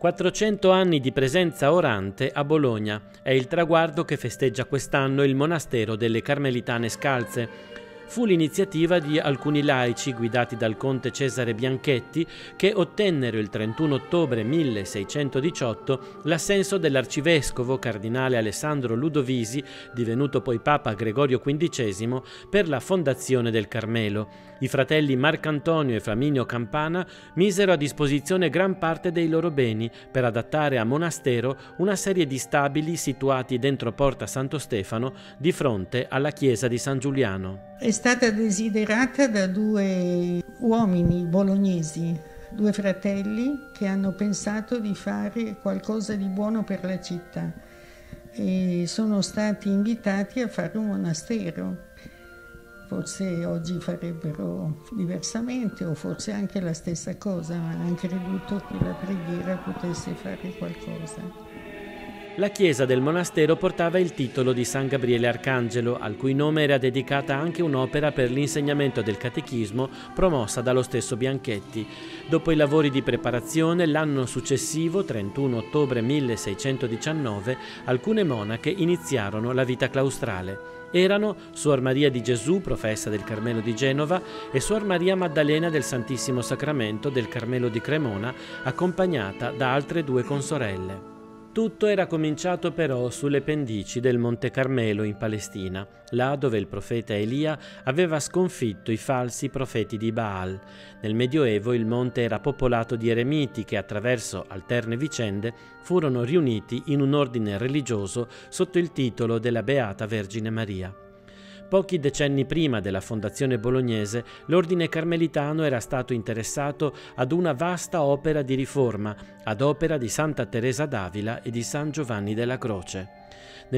400 anni di presenza orante a Bologna è il traguardo che festeggia quest'anno il monastero delle Carmelitane Scalze. Fu l'iniziativa di alcuni laici guidati dal conte Cesare Bianchetti che ottennero il 31 ottobre 1618 l'assenso dell'arcivescovo cardinale Alessandro Ludovisi, divenuto poi Papa Gregorio XV, per la fondazione del Carmelo. I fratelli Marcantonio e Flaminio Campana misero a disposizione gran parte dei loro beni per adattare a monastero una serie di stabili situati dentro Porta Santo Stefano di fronte alla chiesa di San Giuliano. È stata desiderata da due uomini bolognesi, due fratelli che hanno pensato di fare qualcosa di buono per la città e sono stati invitati a fare un monastero. Forse oggi farebbero diversamente o forse anche la stessa cosa, ma hanno creduto che la preghiera potesse fare qualcosa. La chiesa del monastero portava il titolo di San Gabriele Arcangelo, al cui nome era dedicata anche un'opera per l'insegnamento del catechismo promossa dallo stesso Bianchetti. Dopo i lavori di preparazione, l'anno successivo, 31 ottobre 1619, alcune monache iniziarono la vita claustrale. Erano Suor Maria di Gesù, professa del Carmelo di Genova, e Suor Maria Maddalena del Santissimo Sacramento del Carmelo di Cremona, accompagnata da altre due consorelle. Tutto era cominciato però sulle pendici del Monte Carmelo in Palestina, là dove il profeta Elia aveva sconfitto i falsi profeti di Baal. Nel Medioevo il monte era popolato di eremiti che attraverso alterne vicende furono riuniti in un ordine religioso sotto il titolo della Beata Vergine Maria. Pochi decenni prima della fondazione bolognese, l'ordine carmelitano era stato interessato ad una vasta opera di riforma, ad opera di Santa Teresa d'Avila e di San Giovanni della Croce. Nel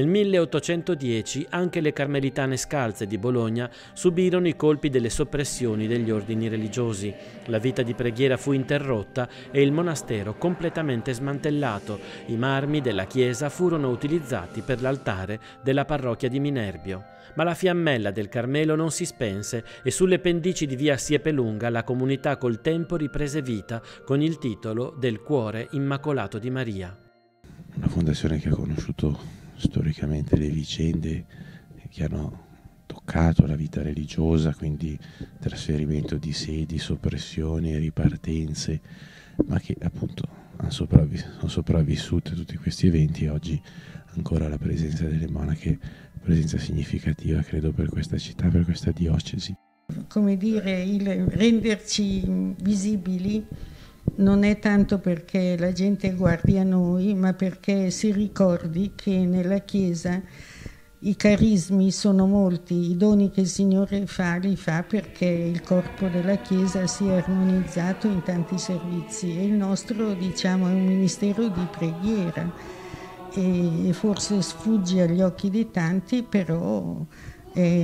1810 anche le Carmelitane Scalze di Bologna subirono i colpi delle soppressioni degli ordini religiosi. La vita di preghiera fu interrotta e il monastero completamente smantellato. I marmi della chiesa furono utilizzati per l'altare della parrocchia di Minerbio. Ma la fiammella del Carmelo non si spense e sulle pendici di via Siepelunga la comunità col tempo riprese vita con il titolo del Cuore Immacolato di Maria. Una fondazione che ha conosciuto storicamente le vicende che hanno toccato la vita religiosa, quindi trasferimento di sedi, soppressioni, ripartenze, ma che appunto sono sopravvissute tutti questi eventi e oggi ancora la presenza delle monache, presenza significativa credo per questa città, per questa diocesi. Come dire, il renderci visibili non è tanto perché la gente guardi a noi, ma perché si ricordi che nella Chiesa i carismi sono molti, i doni che il Signore fa li fa perché il corpo della Chiesa sia armonizzato in tanti servizi e il nostro, diciamo, è un ministero di preghiera e forse sfugge agli occhi di tanti, però è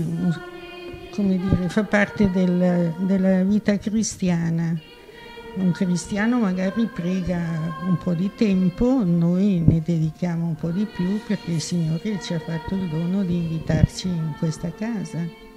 come dire, fa parte della vita cristiana. Un cristiano magari prega un po' di tempo, noi ne dedichiamo un po' di più perché il Signore ci ha fatto il dono di invitarci in questa casa.